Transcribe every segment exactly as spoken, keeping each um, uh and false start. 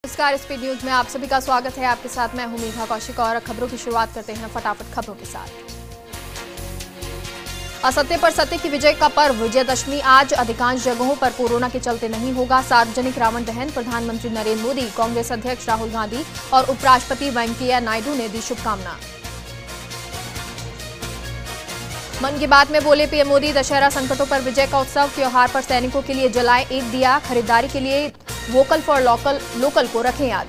नमस्कार, speed news में आप सभी का स्वागत है। आपके साथ मैं हूं मीघा कौशिक और खबरों की शुरुआत करते हैं फटाफट खबरों के साथ। असत्य पर सत्य की विजय का पर्व विजयदशमी आज अधिकांश जगहों पर कोरोना के चलते नहीं होगा। सार्वजनिक रावण दहन प्रधानमंत्री नरेंद्र मोदी, कांग्रेस अध्यक्ष राहुल गांधी और उपराष्ट्रपति वेंकैया नायडू ने दी शुभकामना। मन की बात में बोले पीएम मोदी, दशहरा संकटों पर विजय का उत्सव, त्योहार पर सैनिकों के लिए जलाएं एक दिया, खरीदारी के लिए वोकल फॉर लोकल लोकल को रखें याद।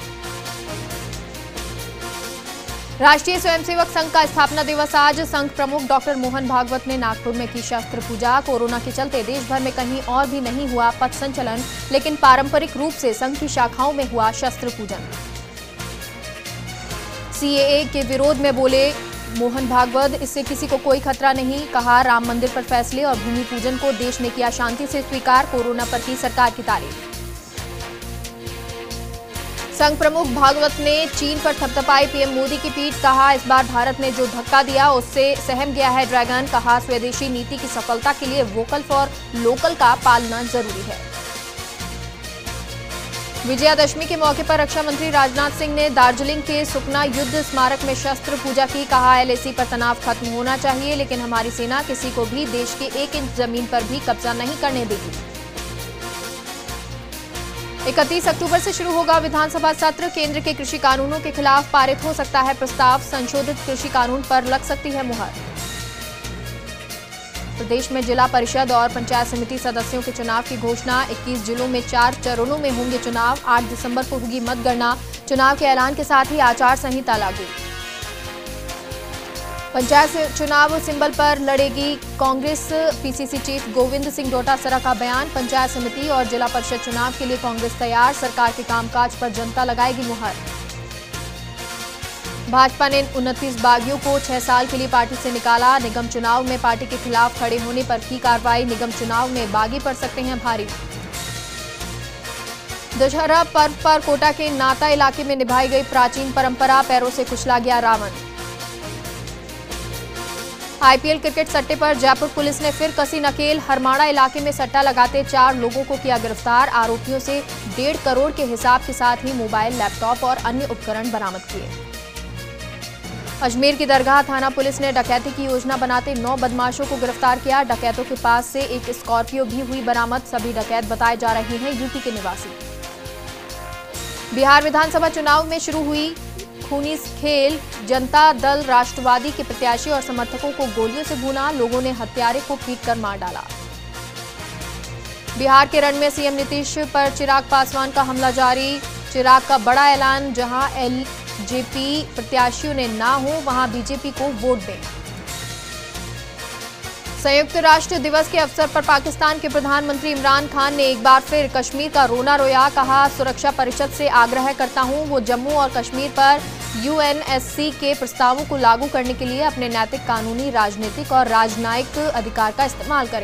राष्ट्रीय स्वयंसेवक संघ का स्थापना दिवस आज, संघ प्रमुख डॉक्टर मोहन भागवत ने नागपुर में की शस्त्र पूजा। कोरोना के चलते देश भर में कहीं और भी नहीं हुआ पथ संचलन, लेकिन पारंपरिक रूप से संघ की शाखाओं में हुआ शस्त्र पूजन। सीएए के विरोध में बोले मोहन भागवत, इससे किसी को कोई खतरा नहीं, कहा राम मंदिर पर फैसले और भूमि पूजन को देश ने किया शांति से स्वीकार, कोरोना पर की सरकार की तारीफ। संघ प्रमुख भागवत ने चीन पर थपथपाई पीएम मोदी की पीठ, कहा इस बार भारत ने जो धक्का दिया उससे सहम गया है ड्रैगन, कहा स्वदेशी नीति की सफलता के लिए वोकल फॉर लोकल का पालना जरूरी है। विजयादशमी के मौके पर रक्षा मंत्री राजनाथ सिंह ने दार्जिलिंग के सुकना युद्ध स्मारक में शस्त्र पूजा की, कहा एलएसी पर तनाव खत्म होना चाहिए, लेकिन हमारी सेना किसी को भी देश के एक इंच जमीन पर भी कब्जा नहीं करने देगी। इकतीस अक्टूबर से शुरू होगा विधानसभा सत्र, केंद्र के कृषि कानूनों के खिलाफ पारित हो सकता है प्रस्ताव, संशोधित कृषि कानून पर लग सकती है मुहर। प्रदेश में जिला परिषद और पंचायत समिति सदस्यों के चुनाव की घोषणा, इक्कीस जिलों में चार चरणों में होंगे चुनाव, आठ दिसंबर को होगी मतगणना। चुनाव के ऐलान के साथ ही आचार संहिता लागू। पंचायत चुनाव सिंबल पर लड़ेगी कांग्रेस, पीसीसी चीफ गोविंद सिंह डोटासरा का बयान, पंचायत समिति और जिला परिषद चुनाव के लिए कांग्रेस तैयार, सरकार के कामकाज पर जनता लगाएगी मुहर। भाजपा ने उनतीस बागियों को छह साल के लिए पार्टी से निकाला, निगम चुनाव में पार्टी के खिलाफ खड़े होने पर की कार्रवाई, निगम चुनाव में बागी पड़ सकते हैं भारी। दशहरा पर्व पर कोटा के नाता इलाके में निभाई गई प्राचीन परंपरा, पैरों से कुचला गया रावण। आईपीएल क्रिकेट सट्टे पर जयपुर पुलिस ने फिर कसी नकेल, हरमाड़ा इलाके में सट्टा लगाते चार लोगों को किया गिरफ्तार, आरोपियों से डेढ़ करोड़ के हिसाब के साथ ही मोबाइल, लैपटॉप और अन्य उपकरण बरामद किए। अजमेर की दरगाह थाना पुलिस ने डकैती की योजना बनाते नौ बदमाशों को गिरफ्तार किया, डकैतों के पास से एक स्कॉर्पियो भी हुई बरामद, सभी डकैत बताए जा रहे हैं यूपी के निवासी। बिहार विधानसभा चुनाव में शुरू हुई खूनी खेल, जनता दल राष्ट्रवादी के प्रत्याशी और समर्थकों को गोलियों से भूना, लोगों ने हत्यारे को पीटकर मार डाला। बिहार के रण में सीएम नीतीश पर चिराग पासवान का हमला जारी, चिराग का बड़ा ऐलान, जहां एलजेपी प्रत्याशियों ने ना हो वहां बीजेपी को वोट दें। संयुक्त राष्ट्र दिवस के अवसर पर पाकिस्तान के प्रधानमंत्री इमरान खान ने एक बार फिर कश्मीर का रोना रोया, कहा सुरक्षा परिषद से आग्रह करता हूं वो जम्मू और कश्मीर पर यूएनएससी के प्रस्तावों को लागू करने के लिए अपने नैतिक, कानूनी, राजनीतिक और राजनयिक अधिकार का इस्तेमाल करें।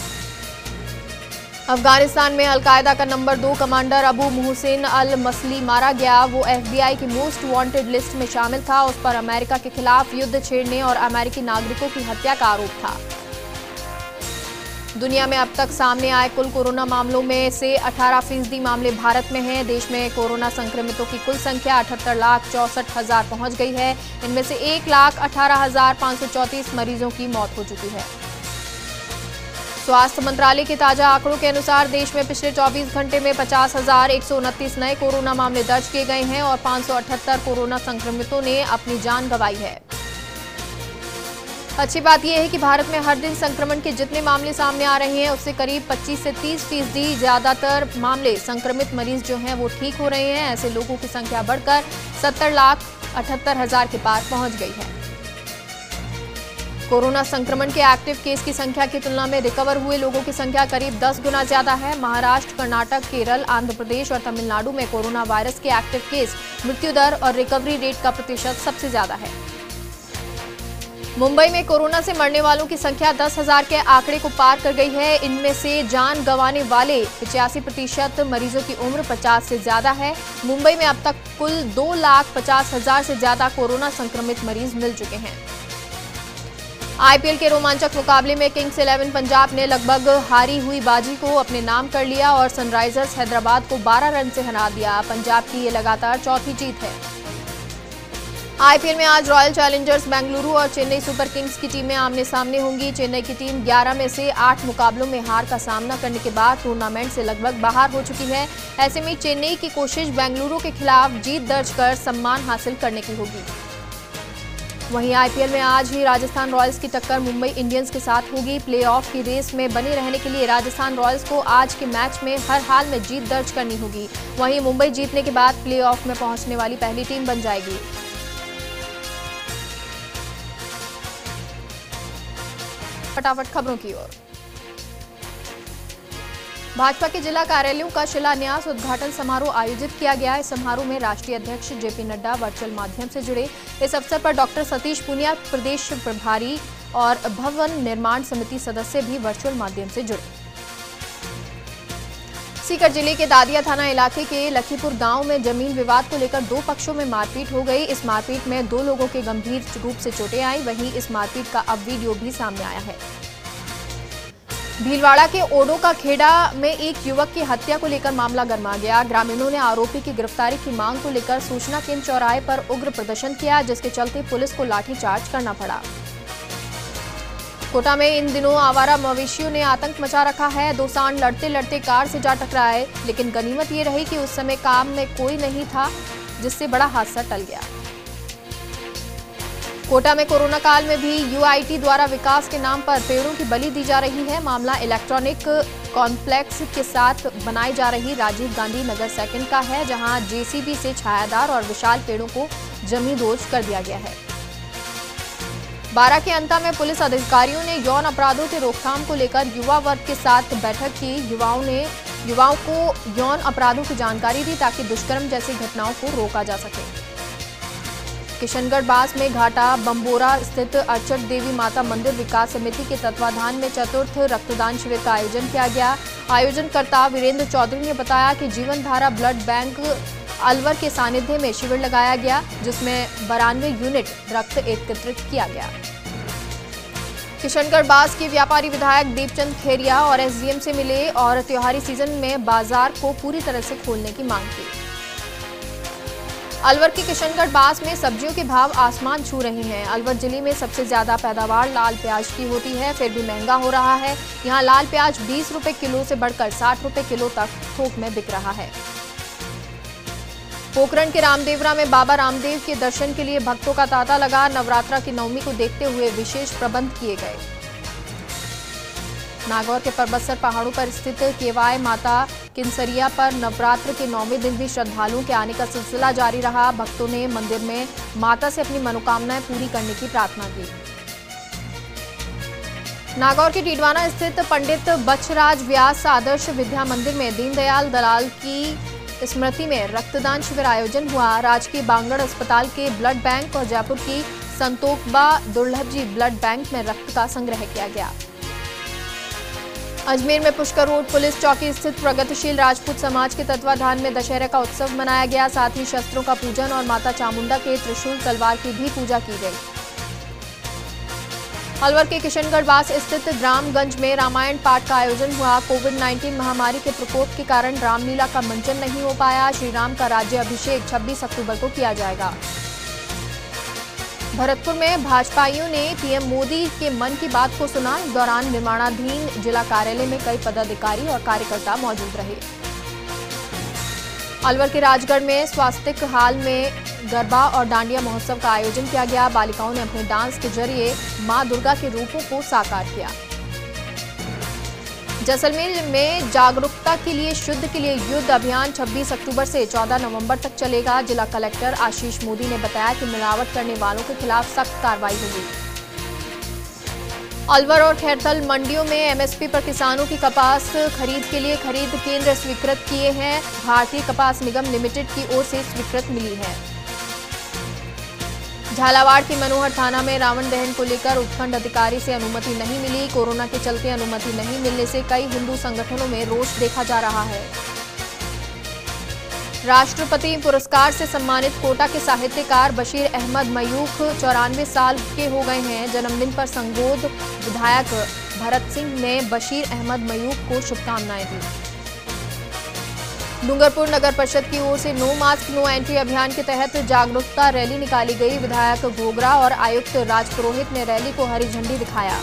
अफगानिस्तान में अलकायदा का नंबर दो कमांडर अबू मुहसिन अल मसली मारा गया, वो एफबीआई की मोस्ट वांटेड लिस्ट में शामिल था, उस पर अमेरिका के खिलाफ युद्ध छेड़ने और अमेरिकी नागरिकों की हत्या का आरोप था। दुनिया में अब तक सामने आए कुल कोरोना मामलों में से अठारह फीसदी मामले भारत में हैं। देश में कोरोना संक्रमितों की कुल संख्या अठहत्तर लाख चौसठ हजार पहुंच गई है, इनमें से एक लाख अठारह हजार पाँच सौ चौंतीस मरीजों की मौत हो चुकी है। स्वास्थ्य मंत्रालय के ताजा आंकड़ों के अनुसार देश में पिछले चौबीस घंटे में पचास हजार एक सौ उनतीस नए कोरोना मामले दर्ज किए गए हैं और पाँच सौ अठहत्तर कोरोना संक्रमितों ने अपनी जान गंवाई है। अच्छी बात यह है कि भारत में हर दिन संक्रमण के जितने मामले सामने आ रहे हैं उससे करीब पच्चीस से तीस फीसदी ज्यादातर मामले संक्रमित मरीज जो हैं वो ठीक हो रहे हैं। ऐसे लोगों की संख्या बढ़कर सत्तर लाख अठहत्तर हजार के पार पहुंच गई है। कोरोना संक्रमण के एक्टिव केस की संख्या की तुलना में रिकवर हुए लोगों की संख्या करीब दस गुना ज्यादा है। महाराष्ट्र, कर्नाटक, केरल, आंध्र प्रदेश और तमिलनाडु में कोरोना वायरस के एक्टिव केस, मृत्यु दर और रिकवरी रेट का प्रतिशत सबसे ज्यादा है। मुंबई में कोरोना से मरने वालों की संख्या दस हजार के आंकड़े को पार कर गई है। इनमें से जान गंवाने वाले पचासी प्रतिशत मरीजों की उम्र पचास से ज्यादा है। मुंबई में अब तक कुल दो लाख पचास हजार से ज्यादा कोरोना संक्रमित मरीज मिल चुके हैं। आईपीएल के रोमांचक मुकाबले में किंग्स इलेवन पंजाब ने लगभग हारी हुई बाजी को अपने नाम कर लिया और सनराइजर्स हैदराबाद को बारह रन से हरा दिया। पंजाब की ये लगातार चौथी जीत है। आईपीएल में आज रॉयल चैलेंजर्स बेंगलुरु और चेन्नई सुपर किंग्स की टीमें आमने सामने होंगी। चेन्नई की टीम ग्यारह में से आठ मुकाबलों में हार का सामना करने के बाद टूर्नामेंट से लगभग बाहर हो चुकी है। ऐसे में चेन्नई की कोशिश बेंगलुरु के खिलाफ जीत दर्ज कर सम्मान हासिल करने की होगी। वहीं आईपीएल में आज ही राजस्थान रॉयल्स की टक्कर मुंबई इंडियंस के साथ होगी। प्लेऑफ की रेस में बने रहने के लिए राजस्थान रॉयल्स को आज के मैच में हर हाल में जीत दर्ज करनी होगी। वहीं मुंबई जीतने के बाद प्लेऑफ में पहुंचने वाली पहली टीम बन जाएगी। फटाफट खबरों की ओर। भाजपा के जिला कार्यालयों का शिलान्यास उद्घाटन समारोह आयोजित किया गया। इस समारोह में राष्ट्रीय अध्यक्ष जेपी नड्डा वर्चुअल माध्यम से जुड़े। इस अवसर पर डॉक्टर सतीश पुनिया प्रदेश प्रभारी और भवन निर्माण समिति सदस्य भी वर्चुअल माध्यम से जुड़े। सीकर जिले के दादिया थाना इलाके के लखीपुर गांव में जमीन विवाद को लेकर दो पक्षों में मारपीट हो गई। इस मारपीट में दो लोगों के गंभीर रूप से चोटें आई। वहीं इस मारपीट का अब वीडियो भी सामने आया है। भीलवाड़ा के ओडो का खेड़ा में एक युवक की हत्या को लेकर मामला गरमा गया। ग्रामीणों ने आरोपी की गिरफ्तारी की मांग को लेकर सूचना केंद्र चौराहे पर उग्र प्रदर्शन किया, जिसके चलते पुलिस को लाठीचार्ज करना पड़ा। कोटा में इन दिनों आवारा मवेशियों ने आतंक मचा रखा है। दो सांड लड़ते लड़ते कार से जा टकराए, लेकिन गनीमत ये रही कि उस समय काम में कोई नहीं था, जिससे बड़ा हादसा टल गया। कोटा में कोरोना काल में भी यूआईटी द्वारा विकास के नाम पर पेड़ों की बलि दी जा रही है। मामला इलेक्ट्रॉनिक कॉम्प्लेक्स के साथ बनाई जा रही राजीव गांधी नगर सेकंड का है, जहां जेसीबी से छायादार और विशाल पेड़ों को जमींदोज कर दिया गया है। बारह के अंता में पुलिस अधिकारियों ने यौन अपराधों के रोकथाम को लेकर युवा वर्ग के साथ बैठक की। युवाओं ने युवाओं को यौन अपराधों की जानकारी दी ताकि दुष्कर्म जैसी घटनाओं को रोका जा सके। किशनगढ़ बास में घाटा बम्बोरा स्थित अर्चट देवी माता मंदिर विकास समिति के तत्वाधान में चतुर्थ रक्तदान शिविर का आयोजन किया गया। आयोजनकर्ता वीरेंद्र चौधरी ने बताया कि जीवन धारा ब्लड बैंक अलवर के सानिध्य में शिविर लगाया गया, जिसमें बानवे यूनिट रक्त एकत्रित किया गया। किशनगढ़ बास के व्यापारी विधायक दीपचंद खेरिया और एसडीएम से मिले और त्योहारी सीजन में बाजार को पूरी तरह से खोलने की मांग की। अलवर के किशनगढ़ बास में सब्जियों के भाव आसमान छू रहे हैं। अलवर जिले में सबसे ज्यादा पैदावार लाल प्याज की होती है, फिर भी महंगा हो रहा है। यहाँ लाल प्याज बीस रुपए किलो से बढ़कर साठ रुपए किलो तक थोक में बिक रहा है। पोखरण के रामदेवरा में बाबा रामदेव के दर्शन के लिए भक्तों का तांता लगा। नवरात्रा की नवमी को देखते हुए विशेष प्रबंध किए गए। नागौर के परबतसर पहाड़ों पर स्थित केवाय माता किंसरिया पर नवरात्र के नौवें दिन भी श्रद्धालुओं के आने का सिलसिला जारी रहा। भक्तों ने मंदिर में माता से अपनी मनोकामनाएं पूरी करने की प्रार्थना की। नागौर के डीडवाना स्थित पंडित बछराज व्यास आदर्श विद्या मंदिर में दीनदयाल दलाल की स्मृति में रक्तदान शिविर आयोजन हुआ। राजकीय बांगड़ अस्पताल के ब्लड बैंक और जयपुर की संतोखबा दुर्लभ जी ब्लड बैंक में रक्त का संग्रह किया गया। अजमेर में पुष्कर रोड पुलिस चौकी स्थित प्रगतिशील राजपूत समाज के तत्वाधान में दशहरा का उत्सव मनाया गया। साथ ही शस्त्रों का पूजन और माता चामुंडा के त्रिशूल तलवार की भी पूजा की गई। अलवर के किशनगढ़ बास स्थित रामगंज में रामायण पाठ का आयोजन हुआ। कोविड उन्नीस महामारी के प्रकोप के कारण रामलीला का मंचन नहीं हो पाया। श्री राम का राज्य अभिषेक छब्बीस अक्टूबर को किया जाएगा। भरतपुर में भाजपाइयों ने पीएम मोदी के मन की बात को सुना। इस दौरान निर्माणाधीन जिला कार्यालय में कई पदाधिकारी और कार्यकर्ता मौजूद रहे। अलवर के राजगढ़ में स्वास्तिक हाल में गरबा और डांडिया महोत्सव का आयोजन किया गया। बालिकाओं ने अपने डांस के जरिए मां दुर्गा के रूपों को साकार किया। जैसलमेर में जागरूकता के लिए शुद्ध के लिए युद्ध अभियान छब्बीस अक्टूबर से चौदह नवंबर तक चलेगा। जिला कलेक्टर आशीष मोदी ने बताया कि मिलावट करने वालों के खिलाफ सख्त कार्रवाई होगी। अलवर और खैरथल मंडियों में एमएसपी पर किसानों की कपास खरीद के लिए खरीद केंद्र स्वीकृत किए हैं। भारतीय कपास निगम लिमिटेड की ओर से स्वीकृत मिली है। झालावाड़ के मनोहर थाना में रावण दहन को लेकर उपखंड अधिकारी से अनुमति नहीं मिली। कोरोना के चलते अनुमति नहीं मिलने से कई हिंदू संगठनों में रोष देखा जा रहा है। राष्ट्रपति पुरस्कार से सम्मानित कोटा के साहित्यकार बशीर अहमद मयूख चौरानवे साल के हो गए हैं। जन्मदिन पर संगोद विधायक भरत सिंह ने बशीर अहमद मयूख को शुभकामनाएं दी। डूंगरपुर नगर परिषद की ओर से नो मास्क नो एंट्री अभियान के तहत जागरूकता रैली निकाली गई। विधायक घोगरा और आयुक्त राजपुरोहित ने रैली को हरी झंडी दिखाया।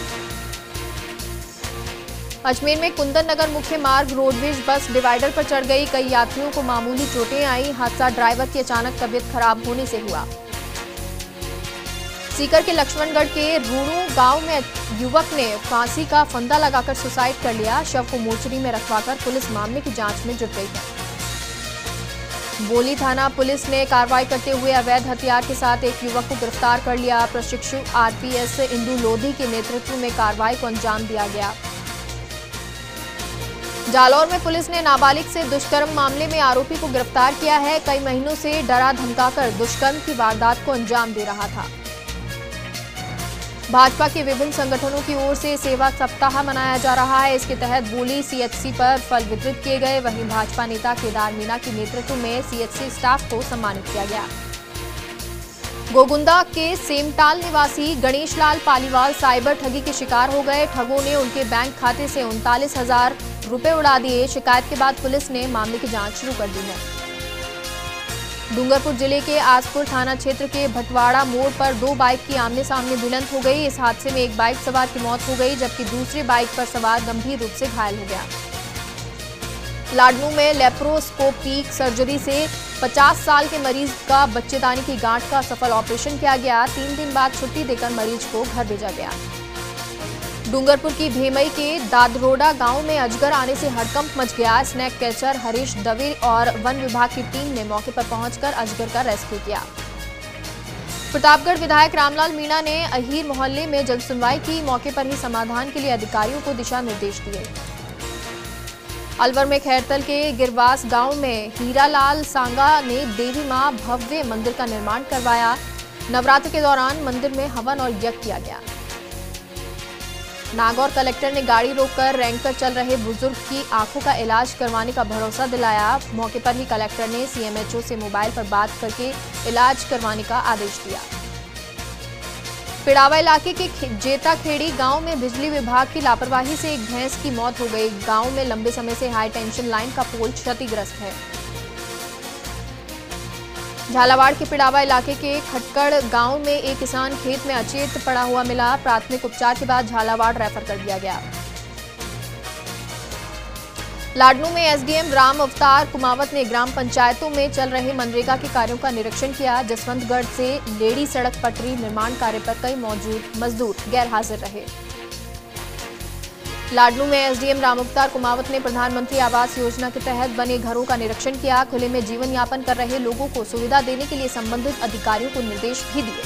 अजमेर में कुंदन नगर मुख्य मार्ग रोडवेज बस डिवाइडर पर चढ़ गई। कई यात्रियों को मामूली चोटें आई। हादसा ड्राइवर की अचानक तबीयत खराब होने से हुआ। सीकर के लक्ष्मणगढ़ के रूणू गांव में युवक ने फांसी का फंदा लगाकर सुसाइड कर लिया। शव को मोर्चरी में रखवाकर पुलिस मामले की जांच में जुट गई है। बोली थाना पुलिस ने कार्रवाई करते हुए अवैध हथियार के साथ एक युवक को गिरफ्तार कर लिया। प्रशिक्षु आरपीएस इंदू लोधी के नेतृत्व में कार्रवाई को अंजाम दिया गया। जालौर में पुलिस ने नाबालिग से दुष्कर्म मामले में आरोपी को गिरफ्तार किया है। कई महीनों से डरा धमकाकर दुष्कर्म की वारदात को अंजाम दे रहा था। भाजपा के विभिन्न संगठनों की ओर से सेवा सप्ताह मनाया जा रहा है। इसके तहत बोली सीएचसी पर फल वितरित किए गए। वहीं भाजपा नेता केदार मीणा के नेतृत्व में सीएचसी स्टाफ को सम्मानित किया गया। गोगुंदा के सेमटाल निवासी गणेश लाल पालीवाल साइबर ठगी के शिकार हो गए। ठगों ने उनके बैंक खाते से उनतालीस हजार रुपए उड़ा दिए। शिकायत के बाद पुलिस ने मामले की जांच शुरू कर दी है। डूंगरपुर जिले के आसपुर थाना क्षेत्र के भटवाड़ा मोड़ पर दो बाइक की आमने सामने भिड़ंत हो गई। इस हादसे में एक बाइक सवार की मौत हो गई, जबकि दूसरी बाइक पर सवार गंभीर रूप से घायल हो गया। लाडनू में लेप्रोस्कोपिक सर्जरी से पचास साल के मरीज का बच्चेदानी की गांठ का सफल ऑपरेशन किया गया। तीन दिन बाद छुट्टी देकर मरीज को घर भेजा गया। डूंगरपुर की भेमई के दादरोडा गांव में अजगर आने से हड़कंप मच गया। स्नैक कैचर हरीश दवे और वन विभाग की टीम ने मौके पर पहुंचकर अजगर का रेस्क्यू किया। प्रतापगढ़ विधायक रामलाल मीणा ने अहीर मोहल्ले में जनसुनवाई की। मौके पर ही समाधान के लिए अधिकारियों को दिशा निर्देश दिए। अलवर में खैरतल के गिरवास गांव में हीरालाल सांगा ने देवी मां भव्य मंदिर का निर्माण करवाया। नवरात्र के दौरान मंदिर में हवन और यज्ञ किया गया। नागौर कलेक्टर ने गाड़ी रोककर रैंक पर चल रहे बुजुर्ग की आंखों का इलाज करवाने का भरोसा दिलाया। मौके पर ही कलेक्टर ने सीएमएचओ से मोबाइल पर बात करके इलाज करवाने का आदेश दिया। पिड़ावा इलाके के जेता खेड़ी गांव में बिजली विभाग की लापरवाही से एक भैंस की मौत हो गई। गांव में लंबे समय से हाई टेंशन लाइन का पोल क्षतिग्रस्त है। झालावाड़ के पिड़ावा इलाके के खटकड़ गांव में एक किसान खेत में अचेत पड़ा हुआ मिला। प्राथमिक उपचार के बाद झालावाड़ रेफर कर दिया गया। लाडनू में एसडीएम राम अवतार कुमावत ने ग्राम पंचायतों में चल रहे मनरेगा के कार्यों का निरीक्षण किया। जसवंतगढ़ से लेडी सड़क पटरी निर्माण कार्य पर कई मौजूद मजदूर गैर हाजिर रहे। लाडनू में एसडीएम राम अवतार कुमावत ने प्रधानमंत्री आवास योजना के तहत बने घरों का निरीक्षण किया। खुले में जीवन यापन कर रहे लोगों को सुविधा देने के लिए संबंधित अधिकारियों को निर्देश भी दिए।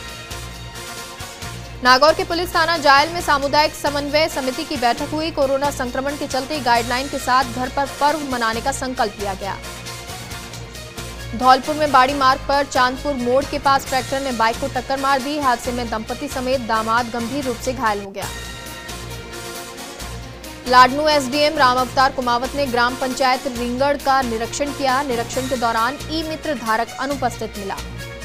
नागौर के पुलिस थाना जायल में सामुदायिक समन्वय समिति की बैठक हुई। कोरोना संक्रमण के चलते गाइडलाइन के साथ घर पर पर्व मनाने का संकल्प लिया गया। धौलपुर में बाड़ी मार्ग पर चांदपुर मोड़ के पास ट्रैक्टर ने बाइक को टक्कर मार दी। हादसे में दंपति समेत दामाद गंभीर रूप से घायल हो गया। लाडनू एसडीएम राम अवतार कुमावत ने ग्राम पंचायत रिंगड़ का निरीक्षण किया। निरीक्षण के दौरान ई मित्र धारक अनुपस्थित मिला।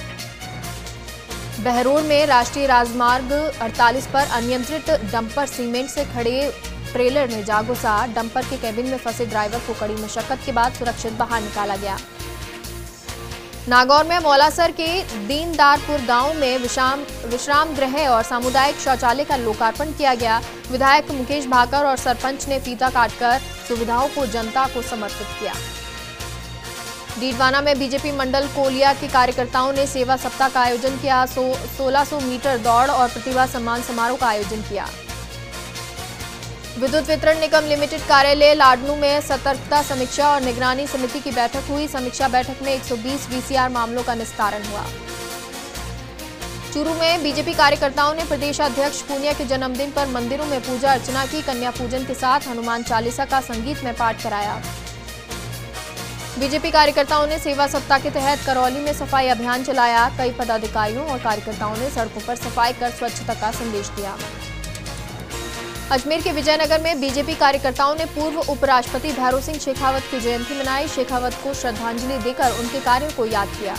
बहरोड में राष्ट्रीय राजमार्ग अड़तालीस पर अनियंत्रित डंपर सीमेंट से खड़े ट्रेलर में जा घुसा। डंपर के केबिन में फंसे ड्राइवर को कड़ी मशक्कत के बाद सुरक्षित बाहर निकाला गया। नागौर में मौलासर के दीनदारपुर गांव में विश्राम विश्राम गृह और सामुदायिक शौचालय का लोकार्पण किया गया। विधायक मुकेश भाकर और सरपंच ने फीता काटकर सुविधाओं को जनता को समर्पित किया। डीडवाना में बीजेपी मंडल कोलिया के कार्यकर्ताओं ने सेवा सप्ताह का आयोजन किया। सो, सोलह सौ मीटर दौड़ और प्रतिभा सम्मान समारोह का आयोजन किया। विद्युत वितरण निगम लिमिटेड कार्यालय लाडनू में सतर्कता समीक्षा और निगरानी समिति की बैठक हुई। समीक्षा बैठक में एक सौ बीस वीसीआर मामलों का निस्तारण हुआ। चूरू में बीजेपी कार्यकर्ताओं ने प्रदेश अध्यक्ष पूनिया के जन्मदिन पर मंदिरों में पूजा अर्चना की। कन्या पूजन के साथ हनुमान चालीसा का संगीत में पाठ कराया। बीजेपी कार्यकर्ताओं ने सेवा सप्ताह के तहत करौली में सफाई अभियान चलाया। कई पदाधिकारियों और कार्यकर्ताओं ने सड़कों पर सफाई कर स्वच्छता का संदेश दिया। अजमेर के विजयनगर में बीजेपी कार्यकर्ताओं ने पूर्व उपराष्ट्रपति भैरों सिंह शेखावत की जयंती मनाई। शेखावत को श्रद्धांजलि देकर उनके कार्यों को याद किया।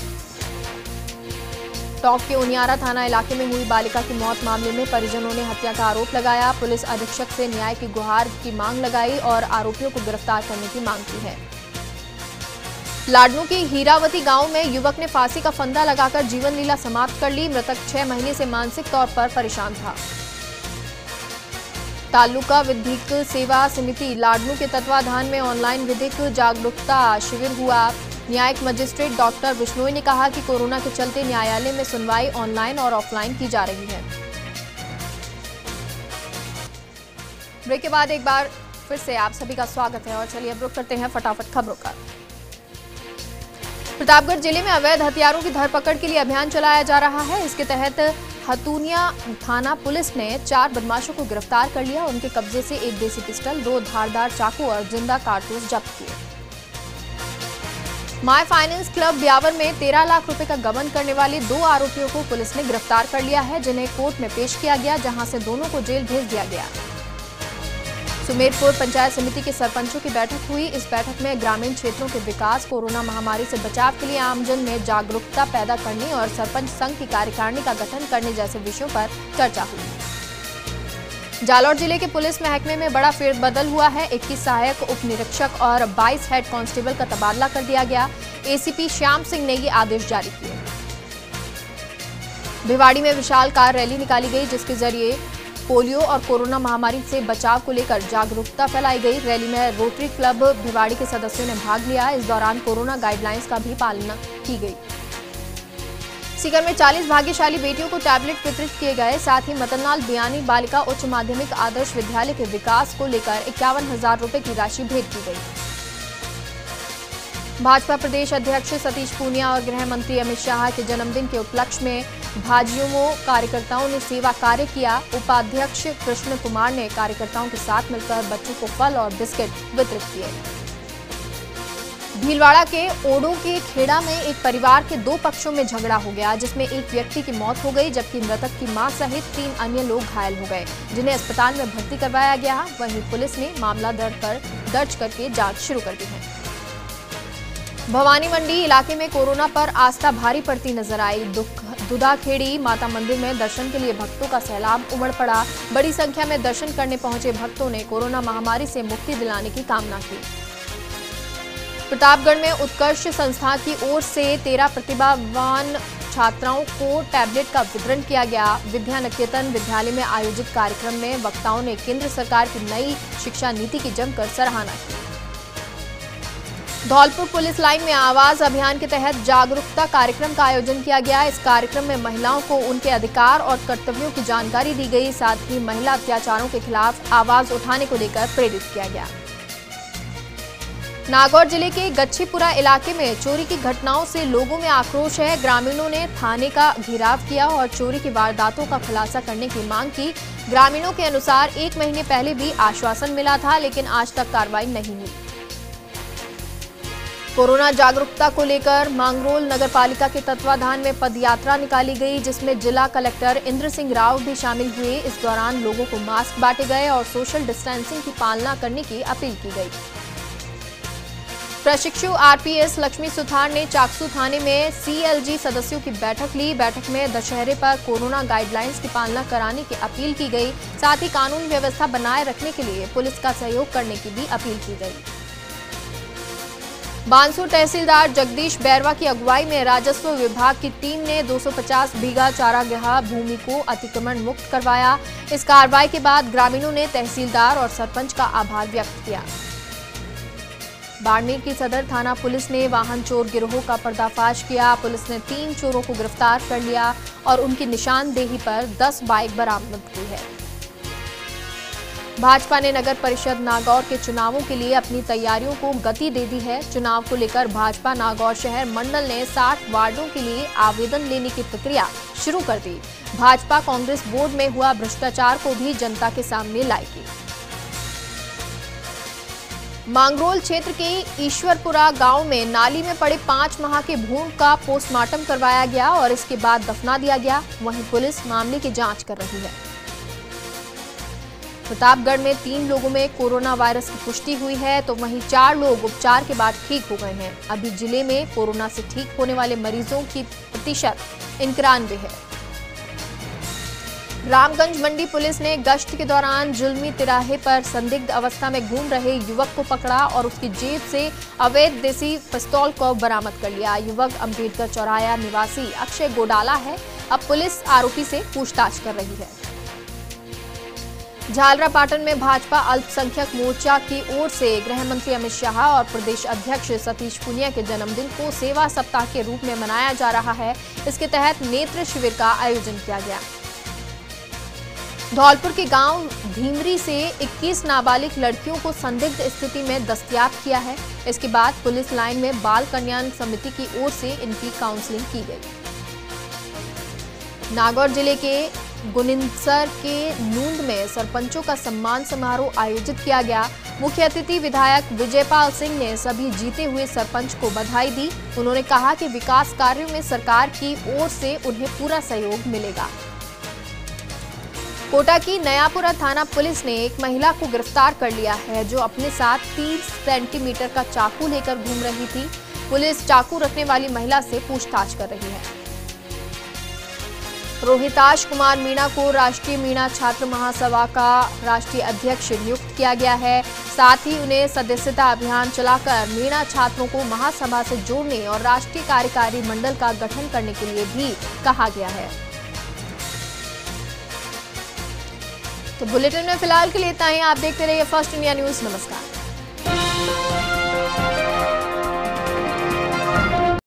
टोंक के उनियारा थाना इलाके में हुई बालिका की मौत मामले में परिजनों ने हत्या का आरोप लगाया। पुलिस अधीक्षक से न्याय की गुहार की मांग लगाई और आरोपियों को गिरफ्तार करने की मांग की है। लाडनू की हीरावती गांव में युवक ने फांसी का फंदा लगाकर जीवन लीला समाप्त कर ली। मृतक छह महीने से मानसिक तौर पर परेशान था। तालुका विधिक सेवा समिति लाडनू के तत्वाधान में ऑनलाइन विधिक जागरूकता शिविर हुआ। न्यायिक मजिस्ट्रेट डॉक्टर बिश्नोई ने कहा कि कोरोना के चलते न्यायालय में सुनवाई ऑनलाइन और ऑफलाइन की जा रही है। ब्रेक के बाद एक बार फिर से आप सभी का स्वागत है और चलिए अब रुक करते हैं फटाफट खबरों का। प्रतापगढ़ जिले में अवैध हथियारों की धरपकड़ के लिए अभियान चलाया जा रहा है। इसके तहत हतूनिया थाना पुलिस ने चार बदमाशों को गिरफ्तार कर लिया। उनके कब्जे से एक देसी पिस्टल, दो धारदार चाकू और जिंदा कारतूस जब्त किए। माय फाइनेंस क्लब ब्यावर में तेरह लाख रुपए का गबन करने वाले दो आरोपियों को पुलिस ने गिरफ्तार कर लिया है, जिन्हें कोर्ट में पेश किया गया, जहां से दोनों को जेल भेज दिया गया। सुमेरपुर पंचायत समिति के सरपंचों की बैठक हुई। इस बैठक में ग्रामीण क्षेत्रों के विकास, कोरोना महामारी से बचाव के लिए आमजन में जागरूकता पैदा करने और सरपंच संघ की कार्यकारिणी का गठन करने जैसे विषयों पर चर्चा हुई। जालौर जिले के पुलिस महकमे में बड़ा फेरबदल हुआ है। इक्कीस सहायक उप निरीक्षक और बाईस हेड कांस्टेबल का तबादला कर दिया गया। एसीपी श्याम सिंह ने ये आदेश जारी किए। भिवाड़ी में विशाल कार रैली निकाली गई, जिसके जरिए पोलियो और कोरोना महामारी से बचाव को लेकर जागरूकता फैलाई गई। रैली में रोटरी क्लब भिवाड़ी के सदस्यों ने भाग लिया। इस दौरान कोरोना गाइडलाइंस का भी पालना की गई। सीकर में चालीस भाग्यशाली बेटियों को टैबलेट वितरित किए गए। साथ ही मतनलाल बियानी बालिका उच्च माध्यमिक आदर्श विद्यालय के विकास को लेकर इक्यावन हजार रुपए की राशि भेंट की गई। भाजपा प्रदेश अध्यक्ष सतीश पूनिया और गृह मंत्री अमित शाह के जन्मदिन के उपलक्ष्य में भाजयुमो कार्यकर्ताओं ने सेवा कार्य किया। उपाध्यक्ष कृष्ण कुमार ने कार्यकर्ताओं के साथ मिलकर बच्चों को फल और बिस्किट वितरित किए। भीलवाड़ा के ओडो के खेड़ा में एक परिवार के दो पक्षों में झगड़ा हो गया, जिसमें एक व्यक्ति की मौत हो गई, जबकि मृतक की मां सहित तीन अन्य लोग घायल हो गए, जिन्हें अस्पताल में भर्ती करवाया गया। वहीं पुलिस ने मामला दर्ज कर दर्ज करके जांच शुरू कर दी है। भवानी मंडी इलाके में कोरोना पर आस्था भारी पड़ती नजर आई। दुधाखेड़ी माता मंदिर में दर्शन के लिए भक्तों का सैलाब उमड़ पड़ा। बड़ी संख्या में दर्शन करने पहुंचे भक्तों ने कोरोना महामारी से मुक्ति दिलाने की कामना की। प्रतापगढ़ में उत्कर्ष संस्था की ओर से तेरह प्रतिभावान छात्राओं को टैबलेट का वितरण किया गया। विद्या निकेतन विद्यालय में आयोजित कार्यक्रम में वक्ताओं ने केंद्र सरकार की नई शिक्षा नीति की जमकर सराहना की। धौलपुर पुलिस लाइन में आवाज अभियान के तहत जागरूकता कार्यक्रम का आयोजन किया गया। इस कार्यक्रम में महिलाओं को उनके अधिकार और कर्तव्यों की जानकारी दी गई। साथ ही महिला अत्याचारों के खिलाफ आवाज उठाने को लेकर प्रेरित किया गया। नागौर जिले के गच्छीपुरा इलाके में चोरी की घटनाओं से लोगों में आक्रोश है। ग्रामीणों ने थाने का घेराव किया और चोरी की वारदातों का खुलासा करने की मांग की। ग्रामीणों के अनुसार एक महीने पहले भी आश्वासन मिला था, लेकिन आज तक कार्रवाई नहीं हुई। कोरोना जागरूकता को लेकर मांगरोल नगरपालिका के तत्वाधान में पदयात्रा निकाली गई, जिसमें जिला कलेक्टर इंद्र सिंह राव भी शामिल हुए। इस दौरान लोगों को मास्क बांटे गए और सोशल डिस्टेंसिंग की पालना करने की अपील की गई। प्रशिक्षु आरपीएस लक्ष्मी सुथार ने चाकसू थाने में सीएलजी सदस्यों की बैठक ली। बैठक में दशहरे पर कोरोना गाइडलाइंस की पालना कराने की अपील की गई। साथ ही कानून व्यवस्था बनाए रखने के लिए पुलिस का सहयोग करने की भी अपील की गई। बानसूर तहसीलदार जगदीश बैरवा की अगुवाई में राजस्व विभाग की टीम ने दो सौ पचास बीघा चारागाह भूमि को अतिक्रमण मुक्त करवाया। इस कार्रवाई के बाद ग्रामीणों ने तहसीलदार और सरपंच का आभार व्यक्त किया। बाड़मेर की सदर थाना पुलिस ने वाहन चोर गिरोह का पर्दाफाश किया। पुलिस ने तीन चोरों को गिरफ्तार कर लिया और उनकी निशानदेही पर दस बाइक बरामद की है। भाजपा ने नगर परिषद नागौर के चुनावों के लिए अपनी तैयारियों को गति दे दी है। चुनाव को लेकर भाजपा नागौर शहर मंडल ने साठ वार्डों के लिए आवेदन लेने की प्रक्रिया शुरू कर दी। भाजपा कांग्रेस बोर्ड में हुआ भ्रष्टाचार को भी जनता के सामने लाएगी। मांगरोल क्षेत्र के ईश्वरपुरा गांव में नाली में पड़े पांच माह के भ्रूण का पोस्टमार्टम करवाया गया और इसके बाद दफना दिया गया। वहीं पुलिस मामले की जांच कर रही है। प्रतापगढ़ में तीन लोगों में कोरोना वायरस की पुष्टि हुई है, तो वहीं चार लोग उपचार के बाद ठीक हो गए हैं। अभी जिले में कोरोना से ठीक होने वाले मरीजों की प्रतिशत इक्यानवे है। रामगंज मंडी पुलिस ने गश्त के दौरान जुल्मी तिराहे पर संदिग्ध अवस्था में घूम रहे युवक को पकड़ा और उसकी जेब से अवैध देसी पिस्तौल को बरामद कर लिया। युवक अम्बेडकर चौराया निवासी अक्षय गोडाला है। अब पुलिस आरोपी से पूछताछ कर रही है। झालरापाटन में भाजपा अल्पसंख्यक मोर्चा की ओर से गृह मंत्री अमित शाह और प्रदेश अध्यक्ष सतीश पूनिया के जन्मदिन को सेवा सप्ताह के रूप में मनाया जा रहा है। इसके तहत नेत्र शिविर का आयोजन किया गया। धौलपुर के गांव धीमरी से इक्कीस नाबालिग लड़कियों को संदिग्ध स्थिति में दस्तयाब किया है। इसके बाद पुलिस लाइन में बाल कल्याण समिति की ओर से इनकी काउंसलिंग की गई। नागौर जिले के गुनिंदसर के नूंद में सरपंचों का सम्मान समारोह आयोजित किया गया। मुख्य अतिथि विधायक विजयपाल सिंह ने सभी जीते हुए सरपंच को बधाई दी। उन्होंने कहा कि विकास कार्यों में सरकार की ओर से उन्हें पूरा सहयोग मिलेगा। कोटा की नयापुरा थाना पुलिस ने एक महिला को गिरफ्तार कर लिया है, जो अपने साथ तीस सेंटीमीटर का चाकू लेकर घूम रही थी। पुलिस चाकू रखने वाली महिला से पूछताछ कर रही है। रोहिताश कुमार मीणा को राष्ट्रीय मीणा छात्र महासभा का राष्ट्रीय अध्यक्ष नियुक्त किया गया है। साथ ही उन्हें सदस्यता अभियान चलाकर मीणा छात्रों को महासभा से जोड़ने और राष्ट्रीय कार्यकारी मंडल का गठन करने के लिए भी कहा गया है। तो बुलेटिन में फिलहाल के लिए इतना ही। आप देखते रहिए फर्स्ट इंडिया न्यूज। नमस्कार।